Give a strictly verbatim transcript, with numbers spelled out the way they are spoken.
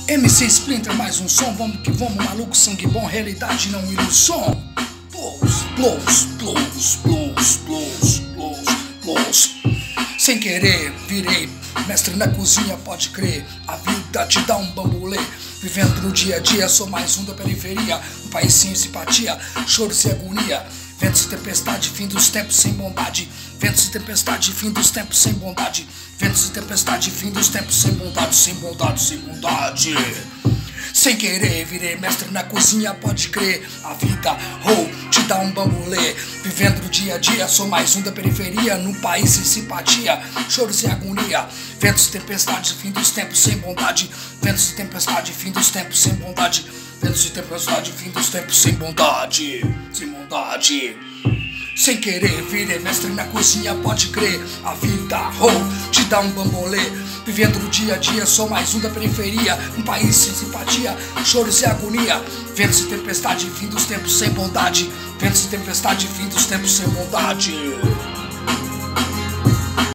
M C Splinter, mais um som, vamos que vamos, maluco, sangue bom, realidade não ilusão. Blues, blues, blues, blues, blues, blues, blues. Sem querer, virei mestre na cozinha, pode crer. A vida te dá um bambulê. Vivendo no dia a dia, sou mais um da periferia. Um país sem simpatia, choro sem agonia. Ventos e tempestade, fim dos tempos sem bondade. Ventos e tempestade, fim dos tempos sem bondade. Ventos e tempestade, fim dos tempos sem bondade. Sem bondade, sem bondade. Sem querer, virei mestre na cozinha, pode crer. A vida, oh, te dá um bambulê. Vivendo no dia a dia, sou mais um da periferia. Num país sem simpatia, choro sem agonia. Ventos e tempestade, fim dos tempos sem bondade. Ventos e tempestade, fim dos tempos sem bondade. Ventos e tempestade, fim dos tempos sem bondade. Sem bondade. Sem querer, virei mestre na cozinha, pode crer. A vida, oh, te dá um bambolê. Vivendo no dia a dia, sou mais um da periferia. Um país sem simpatia, choro sem agonia. Ventos e tempestade, fim dos tempos sem bondade. Ventos e tempestade, fim dos tempos sem bondade.